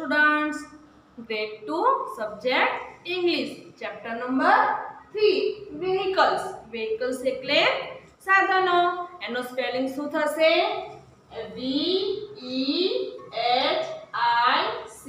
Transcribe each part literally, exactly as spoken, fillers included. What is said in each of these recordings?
students, grade two subject English chapter number three vehicles. Vehicles એટલે સાધનો. એનો spelling શું થશે? V E H I C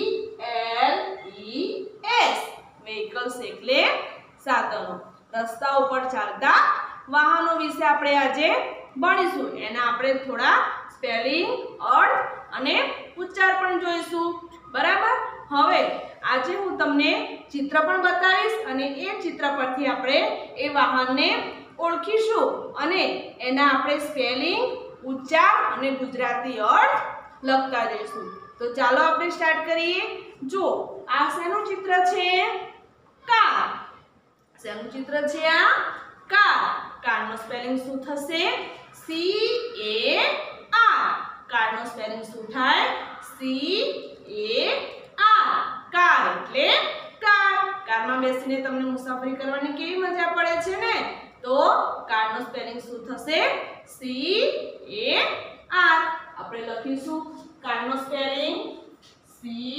L E S. vehicles એટલે સાધનો. રસ્તા ઉપર ચાલતા વાહનો વિશે આપણે આજે ભણીશું. એના આપણે થોડા સ્પેલિંગ, અર્થ અને ઉચ્ચાર પણ જોઈશું. બરાબર? હવે આજે હું તમને ચિત્ર પણ બતાવીશ અને એ ચિત્ર પરથી આપણે એ વાહનને ઓળખીશું અને એના આપણે સ્પેલિંગ, ઉચ્ચાર અને ગુજરાતી અર્થ લખતા જઈશું. તો ચાલો આપણે સ્ટાર્ટ કરીએ. જો આ શેનું ચિત્ર છે? કાર. શેનું ચિત્ર છે આ? કાર. કારનો સ્પેલિંગ શું થશે? C A R. કારનો સ્પેલિંગ શું થાય? C A R. કાર એટલે કાર. કારમાં બેસીને તમને મુસાફરી કરવાની કેવી મજા પડે છે ને? તો કારનો સ્પેલિંગ શું થશે? C A R. આપણે લખીશું કારનો spelling C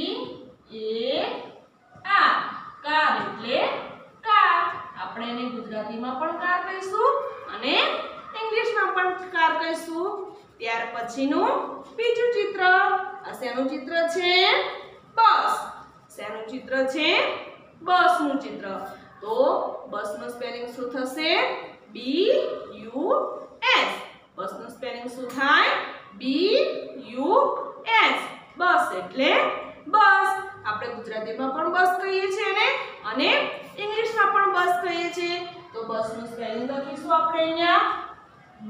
A R. Car એટલે કાર. આપણે એને ગુજરાતીમાં પણ કાર કહીશું અને ઇંગ્લિશમાં પણ કાર કહીશું. ત્યાર પછીનું બીજું ચિત્ર. આ શેનું ચિત્ર છે? બસ. શેનું ચિત્ર છે? બસનું ચિત્ર. તો બસનું સ્પેલિંગ શું થશે? B U S. બસનું સ્પેલિંગ શું થાય? B U S. બસ એટલે બસ. આપણે ગુજરાતીમાં પણ બસ કહીએ છીએ ને અને ઇંગ્લિશમાં પણ બસ કહીએ છીએ. તો બસનું સ્પેલિંગ લખીશું આપણે અહીંયા B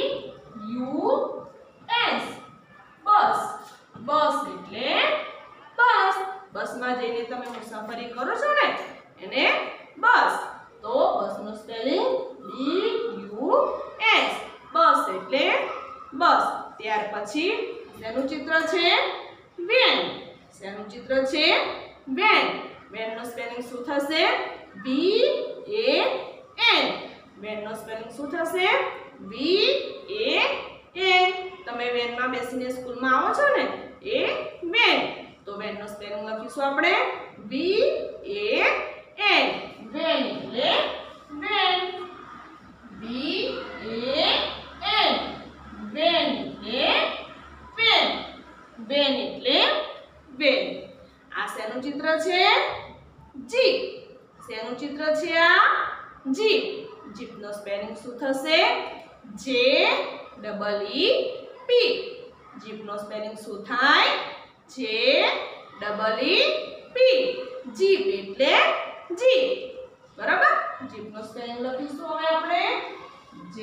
U S. બસ. બસ એટલે બસ. બસમાં જઈને તમે મુસાફરી કરો છો ને એને બસ. તો બસનું spelling B U S. Bus એટલે બસ. ત્યાર પછી શેનું ચિત્ર છે? વેન. શેનું ચિત્ર છે? વેન. વેનનો સ્પેલિંગ શું થશે? V A N. વેનનો સ્પેલિંગ શું થશે? V A N. તમે વેનમાં બેસીને સ્કૂલમાં આવો છો ને એ વેન. તો વેનનો સ્પેલિંગ લખીશું આપણે V A N. વેન એટલે van. V A N. Van એટલે વેન. વેન એટલે વેન. આ શેનું ચિત્ર છે? જીપ. શેનું ચિત્ર છે આ? જીપ. જીપનો સ્પેલિંગ શું થશે? J double E P. જીપનો સ્પેલિંગ શું થાય? J double E P. Jeep એટલે જીપ. બરાબર? જીપનો સ્પેલિંગ લખીશું હવે આપણે J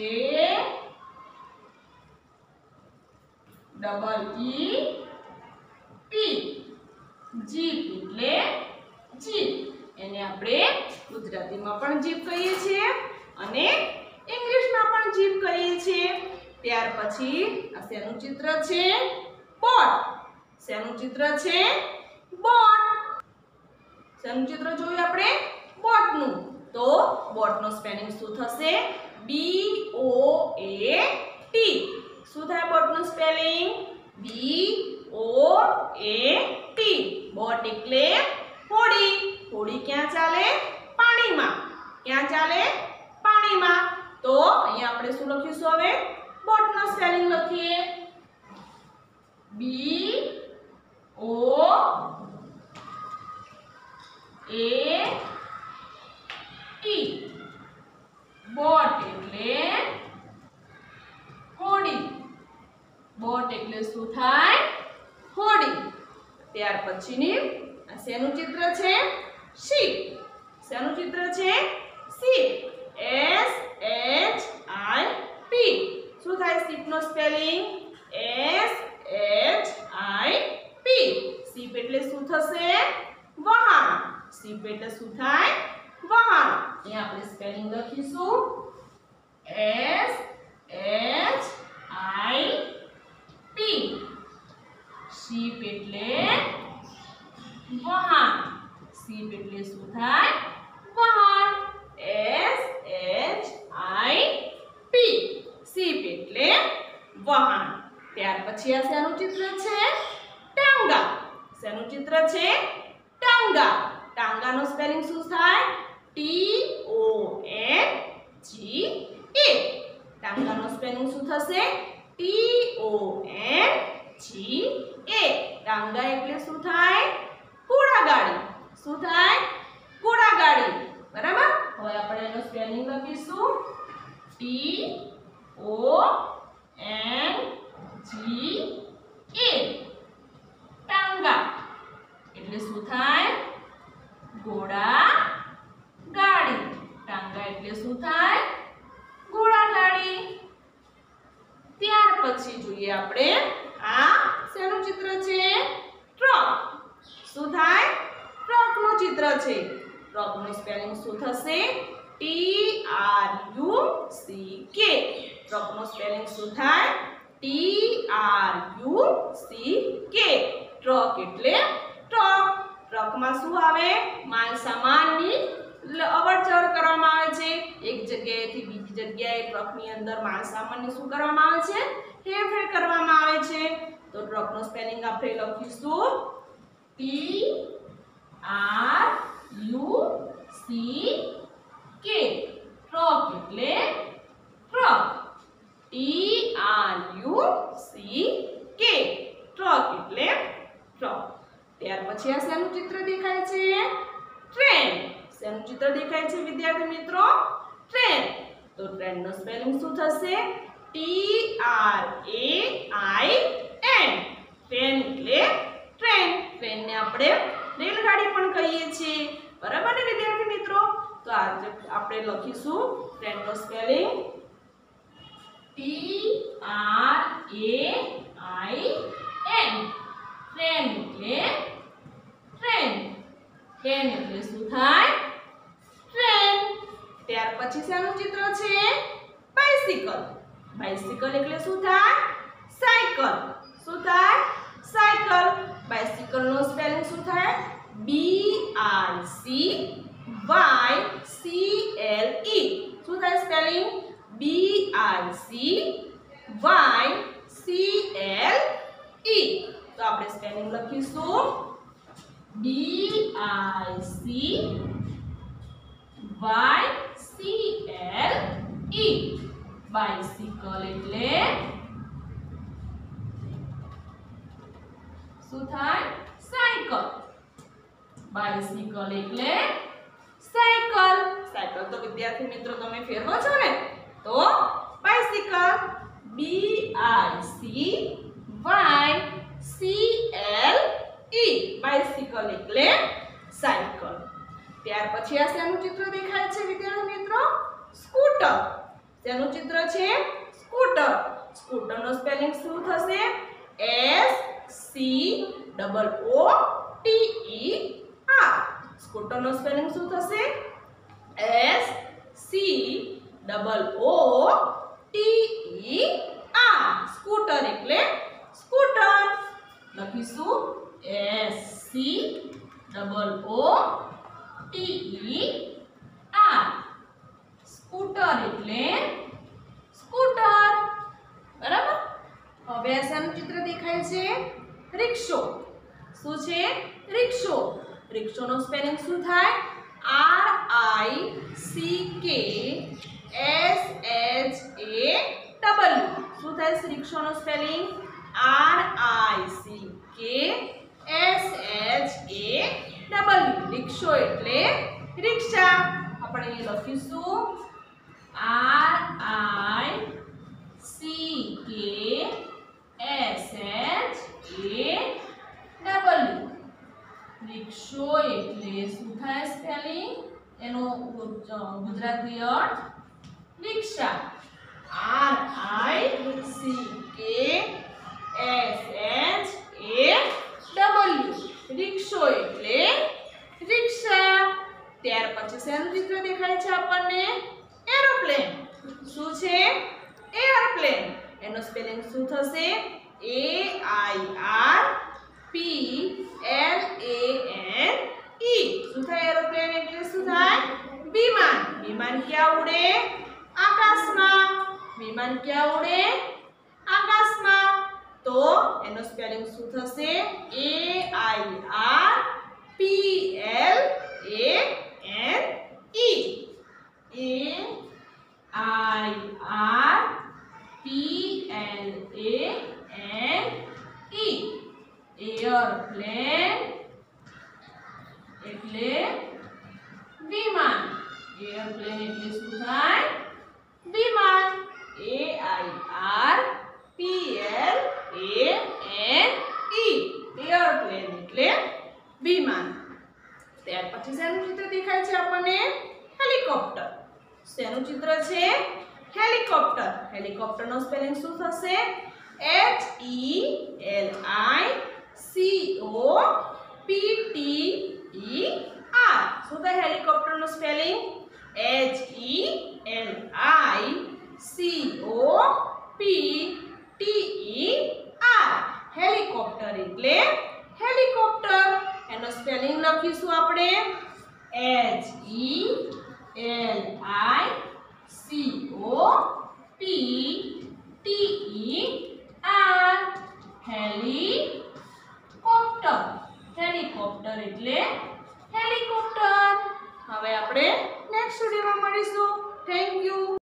double E P. Jeep એટલે જીપ. એને આપણે ગુજરાતીમાં પણ જીપ કહીએ છીએ અને ઇંગ્લિશમાં પણ જીપ કહીએ છીએ. ત્યાર પછી આ શેનું ચિત્ર છે? બોટ. શેનું ચિત્ર છે? બોટ. શેનું ચિત્ર જોયું આપણે? બોટનું. તો બોટનો સ્પેલિંગ શું થશે? B O A T. શું થાય બોટનું spelling? B O A T. Boat એટલે હોડી. હોડી ક્યાં ચાલે? પાણીમાં. ક્યાં ચાલે? પાણીમાં. તો અહીંયા આપણે શું લખીશું હવે? બોટનો સ્પેલિંગ લખીએ B O A T. Boat એટલે હોડી. બોટ એટલે શું થાય? હોડી. ત્યાર પછીની આ શેનું ચિત્ર છે? શીપ. શેનું ચિત્ર છે? Ship. S H I P. શું થાય શીપનો spelling? S H I P. Ship એટલે શું થશે? વહાણ. શીપ એટલે શું થાય? વહાણ. અહીંયા આપણે સ્પેલિંગ લખીશું S H I P. Ship એટલે વહાણ. શીપ એટલે શું થાય? વહાણ. S H I P. Ship એટલે વહાણ. ત્યાર પછી આ શેનું ચિત્ર છે? ટાંગા. શેનું ચિત્ર છે? ટાંગા. ટાંગાનો સ્પેલિંગ શું થાય? T O N G A. ટાંગાનો સ્પેલિંગ શું થશે? ટી ઓ એન જી એ. ટાંગા એટલે શું થાય? ઘોડાગાડી. શું થાય? ઘોડાગાડી. બરાબર? હવે આપણે એનો સ્પેલિંગ લખીશું ટી ઓ એન જી એ. ટાંગા એટલે શું થાય? ઘોડા ગાડી. ટાંગા એટલે શું થાય? ઘોડા ગાડી. ત્યાર પછી જોઈએ આપણે આ શેનું ચિત્ર છે? ટ્રક. શું થાય? ટ્રકનું ચિત્ર છે. ટ્રકનું સ્પેલિંગ શું થશે? ટી આર યુ સી કે. ટ્રકનો સ્પેલિંગ શું થાય? T R U C K. Truck એટલે ટ્રક. ટ્રકમાં શું આવે? માલ સામાનની અવરજવર કરવામાં આવે છે. એક જગ્યાએથી બીજી જગ્યાએ ટ્રકની અંદર માલ સામાનને શું કરવામાં આવે છે? હેરફેર કરવામાં આવે છે. તો ટ્રકનો સ્પેલિંગ આપણે લખીશું T R U C K. Truck એટલે truck. T R U C K. Truck એટલે ટ્રક. ત્યાર પછી આ શેનું ચિત્ર દેખાય છે? ટ્રેન. શેનું ચિત્ર દેખાય છે વિદ્યાર્થી મિત્રો? ટ્રેન. તો ટ્રેનનો સ્પેલિંગ શું થશે? T R A I N. Train એટલે ટ્રેન. ટ્રેનને આપણે રેલગાડી પણ કહીએ છીએ. બરાબર ને વિદ્યાર્થી મિત્રો? તો આજે આપણે લખીશું ટ્રેનનો spelling T R A I N. Train એટલે ટ્રેન. ટ્રેન એટલે શું થાય? ટ્રેન. ત્યાર પછી શેનું ચિત્ર છે? બાઇસિકલ. બાઇસિકલ એટલે શું થાય? સાયકલ. શું થાય? સાયકલ. બાઇસિકલનો સ્પેલિંગ શું થાય? B I C Y C L E. શું થાય spelling? B I C Y C L E. તો આપણે સ્પેલિંગ લખીશું B I C Y C L E. Bicycle એટલે શું થાય? સાયકલ. બાઇસિકલ એટલે સાયકલ. સાયકલ તો વિદ્યાર્થી મિત્રો તમે ફેરવો છો ને? તો bicycle B I C Y C L E. Bicycle એટલે સાયકલ. ત્યાર પછી આ શેનું ચિત્ર દેખાય છે વિદ્યાર્થી મિત્રો? સ્કૂટર. શેનું ચિત્ર છે? સ્કૂટર. સ્કૂટરનો સ્પેલિંગ શું થશે? S C double O T E R. સ્કૂટરનો સ્પેલિંગ શું થશે? S C double O T E R. Scooter એટલે સ્કૂટર. લખીશું S C double O T E R. Scooter એટલે સ્કૂટર. બરાબર? હવે આ શેનું ચિત્ર દેખાય છે? રિક્ષો. શું છે? રિક્ષો. રિક્ષોનો સ્પેલિંગ શું થાય? R I C K S H A W. શું થાય રિક્ષોનો spelling? R I C K S H A W. રિક્ષો એટલે રિક્ષા. આપણે અહીં લખીશું R I C K S H A W. રિક્ષો એટલે શું થાય સ્પેલિંગ? એનો ગુજરાતી અર્થ રિક્ષા. R I C K S H A W. રિક્ષો એટલે રિક્ષા. ત્યાર પછી શેનું ચિત્ર દેખાય છે આપણને? એરોપ્લેન. શું છે? એરોપ્લેન. એનો સ્પેલિંગ શું થશે? A I R P L A N E. શું થાય એરોપ્લેન એટલે શું થાય? વિમાન. વિમાન ક્યાં ઉડે? આકાશમાં. વિમાન ક્યાં ઉડે? આકાશમાં. તો એનો સ્પેલિંગ શું થશે? એ આઈ એરપ્લેન એટલે વિમાન. એરપ્લેન એટલે શું થાય? વિમાન. A I R P L A N E airplane એટલે વિમાન. ત્યાર પછી શેનું ચિત્ર દેખાય છે આપણને? હેલિકોપ્ટર. શેનું ચિત્ર છે? હેલિકોપ્ટર. હેલિકોપ્ટર નો સ્પેલિંગ શું થશે? H E L I C O P T E R. શું થાય હેલિકોપ્ટર નો spelling? H E L I C O P T E R. Helicopter એટલે હેલિકોપ્ટર. એનો સ્પેલિંગ લખીશું આપણે H E L I C O P T E R. Helicopter. Helicopter એટલે helicopter. હવે આપણે નેક્સ્ટ વિડિયોમાં મળીશું. Thank you.